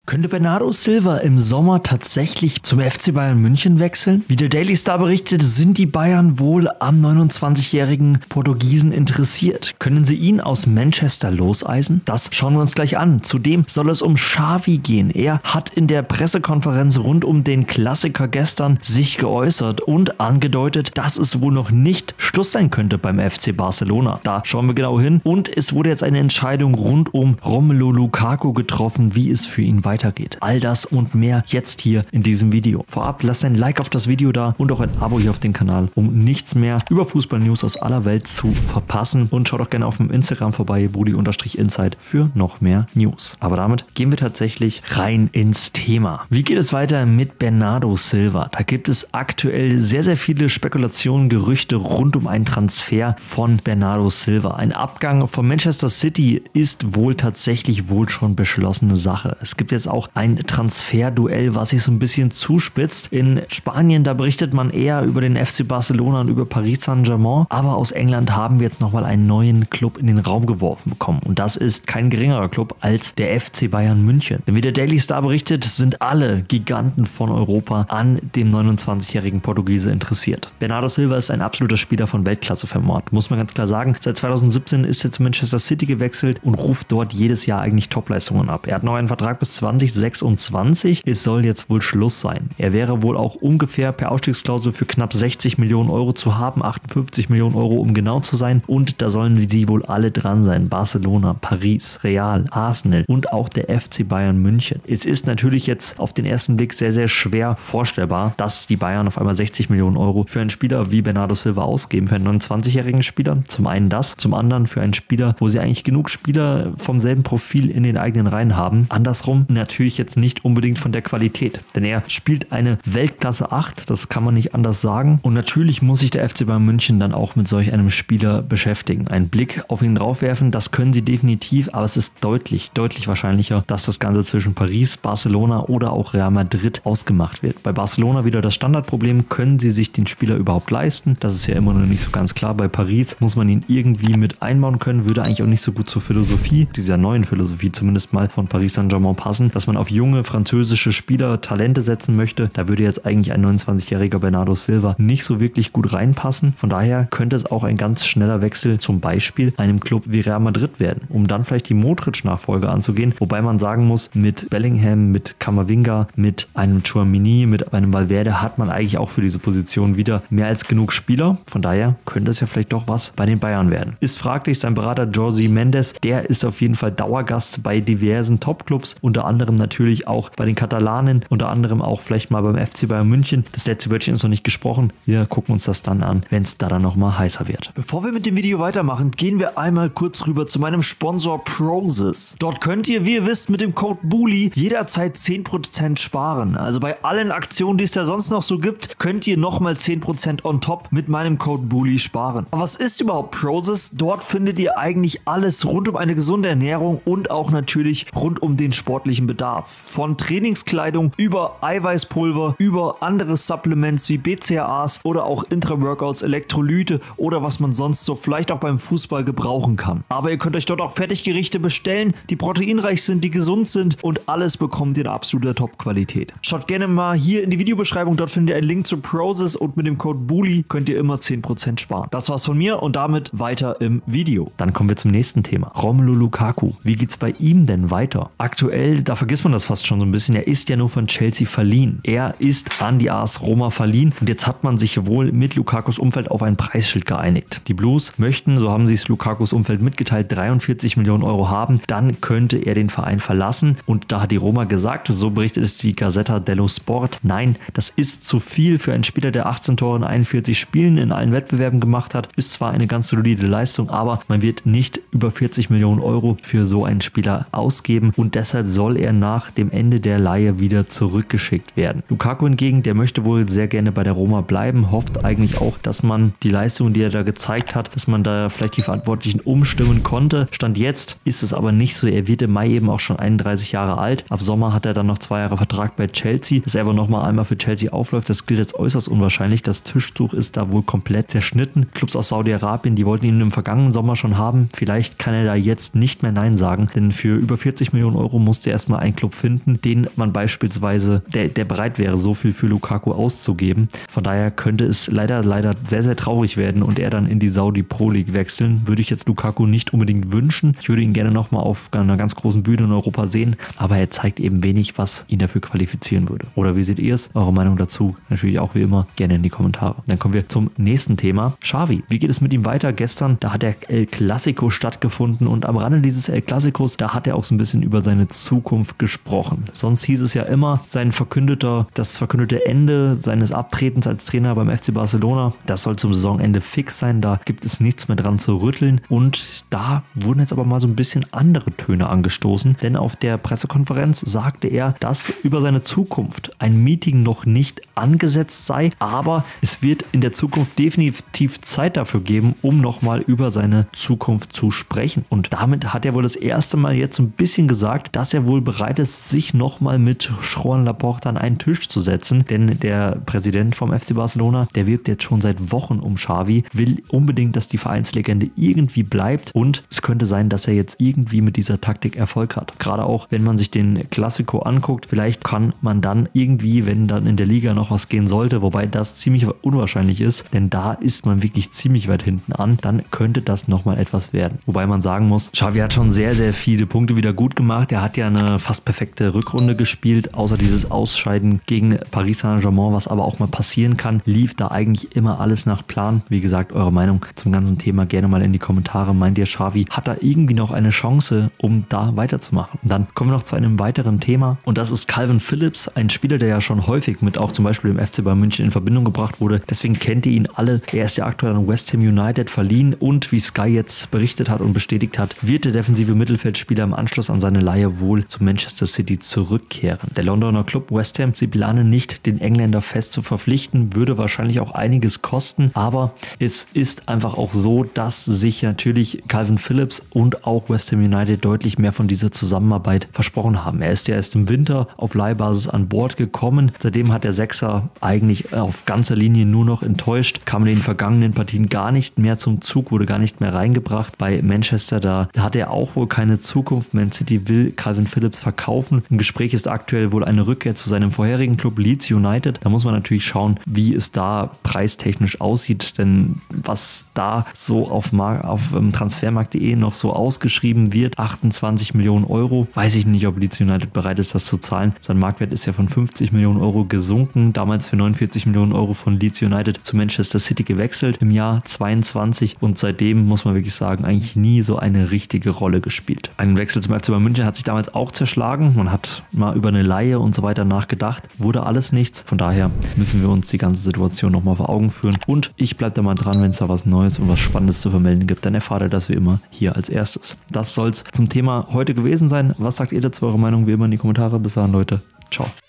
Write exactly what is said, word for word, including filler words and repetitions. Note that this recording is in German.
Könnte Bernardo Silva im Sommer tatsächlich zum F C Bayern München wechseln? Wie der Daily Star berichtet, sind die Bayern wohl am neunundzwanzigjährigen Portugiesen interessiert. Können sie ihn aus Manchester loseisen? Das schauen wir uns gleich an. Zudem soll es um Xavi gehen. Er hat in der Pressekonferenz rund um den Klassiker gestern sich geäußert und angedeutet, dass es wohl noch nicht Schluss sein könnte beim F C Barcelona. Da schauen wir genau hin und es wurde jetzt eine Entscheidung rund um Romelu Lukaku getroffen, wie es für ihn weitergeht. All das und mehr jetzt hier in diesem Video. Vorab lasst ein Like auf das Video da und auch ein Abo hier auf den Kanal, um nichts mehr über Fußball-News aus aller Welt zu verpassen. Und schaut auch gerne auf dem Instagram vorbei, Brudi-Insight, für noch mehr News. Aber damit gehen wir tatsächlich rein ins Thema. Wie geht es weiter mit Bernardo Silva? Da gibt es aktuell sehr, sehr viele Spekulationen, Gerüchte rund um einen Transfer von Bernardo Silva. Ein Abgang von Manchester City ist wohl tatsächlich wohl schon beschlossene Sache. Es gibt jetzt auch ein Transferduell, was sich so ein bisschen zuspitzt. In Spanien, da berichtet man eher über den F C Barcelona und über Paris Saint-Germain, aber aus England haben wir jetzt nochmal einen neuen Club in den Raum geworfen bekommen und das ist kein geringerer Club als der F C Bayern München. Denn wie der Daily Star berichtet, sind alle Giganten von Europa an dem neunundzwanzigjährigen Portugiese interessiert. Bernardo Silva ist ein absoluter Spieler von Weltklasse-Format, muss man ganz klar sagen. Seit zweitausendsiebzehn ist er zu Manchester City gewechselt und ruft dort jedes Jahr eigentlich Topleistungen ab. Er hat noch einen Vertrag bis zwanzig sechsundzwanzig. Es soll jetzt wohl Schluss sein. Er wäre wohl auch ungefähr per Ausstiegsklausel für knapp sechzig Millionen Euro zu haben, achtundfünfzig Millionen Euro, um genau zu sein. Und da sollen die wohl alle dran sein. Barcelona, Paris, Real, Arsenal und auch der F C Bayern München. Es ist natürlich jetzt auf den ersten Blick sehr, sehr schwer vorstellbar, dass die Bayern auf einmal sechzig Millionen Euro für einen Spieler wie Bernardo Silva ausgeben, für einen neunundzwanzigjährigen Spieler. Zum einen das, zum anderen für einen Spieler, wo sie eigentlich genug Spieler vom selben Profil in den eigenen Reihen haben. Andersrum natürlich jetzt nicht unbedingt von der Qualität, denn er spielt eine Weltklasse acht, das kann man nicht anders sagen und natürlich muss sich der F C Bayern München dann auch mit solch einem Spieler beschäftigen. Einen Blick auf ihn draufwerfen, das können sie definitiv, aber es ist deutlich, deutlich wahrscheinlicher, dass das Ganze zwischen Paris, Barcelona oder auch Real Madrid ausgemacht wird. Bei Barcelona wieder das Standardproblem, können sie sich den Spieler überhaupt leisten? Das ist ja immer noch nicht so ganz klar. Bei Paris muss man ihn irgendwie mit einbauen können, würde eigentlich auch nicht so gut zur Philosophie, dieser neuen Philosophie zumindest mal von Paris Saint-Germain passen, dass man auf junge französische Spieler Talente setzen möchte. Da würde jetzt eigentlich ein neunundzwanzigjähriger Bernardo Silva nicht so wirklich gut reinpassen. Von daher könnte es auch ein ganz schneller Wechsel zum Beispiel einem Club wie Real Madrid werden, um dann vielleicht die Modric-Nachfolge anzugehen. Wobei man sagen muss, mit Bellingham, mit Camavinga, mit einem Tchouaméni, mit einem Valverde hat man eigentlich auch für diese Position wieder mehr als genug Spieler. Von daher könnte es ja vielleicht doch was bei den Bayern werden. Ist fraglich, sein Berater Jordi Mendes, der ist auf jeden Fall Dauergast bei diversen Topclubs, unter anderem natürlich auch bei den Katalanen, unter anderem auch vielleicht mal beim F C Bayern München. Das letzte Wörtchen ist noch nicht gesprochen. Wir gucken uns das dann an, wenn es da dann nochmal heißer wird. Bevor wir mit dem Video weitermachen, gehen wir einmal kurz rüber zu meinem Sponsor Prozis. Dort könnt ihr, wie ihr wisst, mit dem Code BULI jederzeit zehn Prozent sparen. Also bei allen Aktionen, die es da sonst noch so gibt, könnt ihr nochmal zehn Prozent on top mit meinem Code BULI sparen. Aber was ist überhaupt Prozis? Dort findet ihr eigentlich alles rund um eine gesunde Ernährung und auch natürlich rund um den sportlichen Bedarf. Von Trainingskleidung über Eiweißpulver, über andere Supplements wie B C A As oder auch Intra-Workouts, Elektrolyte oder was man sonst so vielleicht auch beim Fußball gebrauchen kann. Aber ihr könnt euch dort auch Fertiggerichte bestellen, die proteinreich sind, die gesund sind und alles bekommt ihr in absoluter Top-Qualität. Schaut gerne mal hier in die Videobeschreibung, dort findet ihr einen Link zu Prozis und mit dem Code BULI könnt ihr immer zehn Prozent sparen. Das war's von mir und damit weiter im Video. Dann kommen wir zum nächsten Thema. Romelu Lukaku. Wie geht's bei ihm denn weiter? Aktuell, da vergisst man das fast schon so ein bisschen, er ist ja nur von Chelsea verliehen. Er ist an die A S Roma verliehen und jetzt hat man sich wohl mit Lukakus Umfeld auf ein Preisschild geeinigt. Die Blues möchten, so haben sie es Lukakus Umfeld mitgeteilt, dreiundvierzig Millionen Euro haben, dann könnte er den Verein verlassen und da hat die Roma gesagt, so berichtet es die Gazzetta dello Sport, nein, das ist zu viel für einen Spieler, der achtzehn Tore in einundvierzig Spielen in allen Wettbewerben gemacht hat, ist zwar eine ganz solide Leistung, aber man wird nicht über vierzig Millionen Euro für so einen Spieler ausgeben und deshalb soll er nach dem Ende der Leihe wieder zurückgeschickt werden. Lukaku hingegen, der möchte wohl sehr gerne bei der Roma bleiben, hofft eigentlich auch, dass man die Leistung, die er da gezeigt hat, dass man da vielleicht die Verantwortlichen umstimmen konnte. Stand jetzt ist es aber nicht so, er wird im Mai eben auch schon einunddreißig Jahre alt. Ab Sommer hat er dann noch zwei Jahre Vertrag bei Chelsea, dass er aber nochmal einmal für Chelsea aufläuft, das gilt als äußerst unwahrscheinlich. Das Tischtuch ist da wohl komplett zerschnitten. Clubs aus Saudi-Arabien, die wollten ihn im vergangenen Sommer schon haben. Vielleicht kann er da jetzt nicht mehr Nein sagen, denn für über vierzig Millionen Euro musste er erstmal mal einen Club finden, den man beispielsweise, der, der bereit wäre, so viel für Lukaku auszugeben. Von daher könnte es leider, leider sehr, sehr traurig werden und er dann in die Saudi Pro League wechseln. Würde ich jetzt Lukaku nicht unbedingt wünschen. Ich würde ihn gerne nochmal auf einer ganz großen Bühne in Europa sehen, aber er zeigt eben wenig, was ihn dafür qualifizieren würde. Oder wie seht ihr es? Eure Meinung dazu natürlich auch wie immer gerne in die Kommentare. Dann kommen wir zum nächsten Thema. Xavi, wie geht es mit ihm weiter? Gestern, da hat der El Clasico stattgefunden und am Rande dieses El Clasicos, da hat er auch so ein bisschen über seine Zukunft gesprochen. Sonst hieß es ja immer, sein verkündeter, das verkündete Ende seines Abtretens als Trainer beim F C Barcelona, das soll zum Saisonende fix sein, da gibt es nichts mehr dran zu rütteln und da wurden jetzt aber mal so ein bisschen andere Töne angestoßen, denn auf der Pressekonferenz sagte er, dass über seine Zukunft ein Meeting noch nicht angesetzt sei, aber es wird in der Zukunft definitiv Zeit dafür geben, um nochmal über seine Zukunft zu sprechen. Und damit hat er wohl das erste Mal jetzt so ein bisschen gesagt, dass er wohl bereit ist, sich nochmal mit Joan Laporta an einen Tisch zu setzen, denn der Präsident vom F C Barcelona, der wirbt jetzt schon seit Wochen um Xavi, will unbedingt, dass die Vereinslegende irgendwie bleibt und es könnte sein, dass er jetzt irgendwie mit dieser Taktik Erfolg hat. Gerade auch, wenn man sich den Clasico anguckt, vielleicht kann man dann irgendwie, wenn dann in der Liga noch was gehen sollte, wobei das ziemlich unwahrscheinlich ist, denn da ist man wirklich ziemlich weit hinten an, dann könnte das nochmal etwas werden. Wobei man sagen muss, Xavi hat schon sehr, sehr viele Punkte wieder gut gemacht. Er hat ja eine fast perfekte Rückrunde gespielt, außer dieses Ausscheiden gegen Paris Saint-Germain, was aber auch mal passieren kann, lief da eigentlich immer alles nach Plan. Wie gesagt, eure Meinung zum ganzen Thema gerne mal in die Kommentare. Meint ihr, Xavi hat da irgendwie noch eine Chance, um da weiterzumachen? Dann kommen wir noch zu einem weiteren Thema und das ist Calvin Phillips, ein Spieler, der ja schon häufig mit auch zum Beispiel dem F C Bayern München in Verbindung gebracht wurde. Deswegen kennt ihr ihn alle. Er ist ja aktuell an West Ham United verliehen und wie Sky jetzt berichtet hat und bestätigt hat, wird der defensive Mittelfeldspieler im Anschluss an seine Leihe wohl zu Manchester City zurückkehren. Der Londoner Club West Ham, sie planen nicht, den Engländer fest zu verpflichten, würde wahrscheinlich auch einiges kosten, aber es ist einfach auch so, dass sich natürlich Calvin Phillips und auch West Ham United deutlich mehr von dieser Zusammenarbeit versprochen haben. Er ist ja erst im Winter auf Leihbasis an Bord gekommen. Seitdem hat der Sechser eigentlich auf ganzer Linie nur noch enttäuscht, kam in den vergangenen Partien gar nicht mehr zum Zug, wurde gar nicht mehr reingebracht. Bei Manchester, da hat er auch wohl keine Zukunft. Man City will Calvin Phillips verkaufen. Im Gespräch ist aktuell wohl eine Rückkehr zu seinem vorherigen Club Leeds United. Da muss man natürlich schauen, wie es da preistechnisch aussieht, denn was da so auf, Mar- auf ähm, transfermarkt punkt de noch so ausgeschrieben wird, achtundzwanzig Millionen Euro, weiß ich nicht, ob Leeds United bereit ist, das zu zahlen. Sein Marktwert ist ja von fünfzig Millionen Euro gesunken, damals für neunundvierzig Millionen Euro von Leeds United zu Manchester City gewechselt im Jahr zweiundzwanzig und seitdem muss man wirklich sagen, eigentlich nie so eine richtige Rolle gespielt. Ein Wechsel zum F C Bayern München hat sich damals auch zerschlagen, man hat mal über eine Leihe und so weiter nachgedacht, wurde alles nichts, von daher müssen wir uns die ganze Situation nochmal vor Augen führen und ich bleibe da mal dran, wenn es da was Neues und was Spannendes zu vermelden gibt, dann erfahrt ihr das wie immer hier als erstes. Das soll es zum Thema heute gewesen sein. Was sagt ihr dazu, eure Meinung wie immer in die Kommentare. Bis dahin, Leute. Ciao.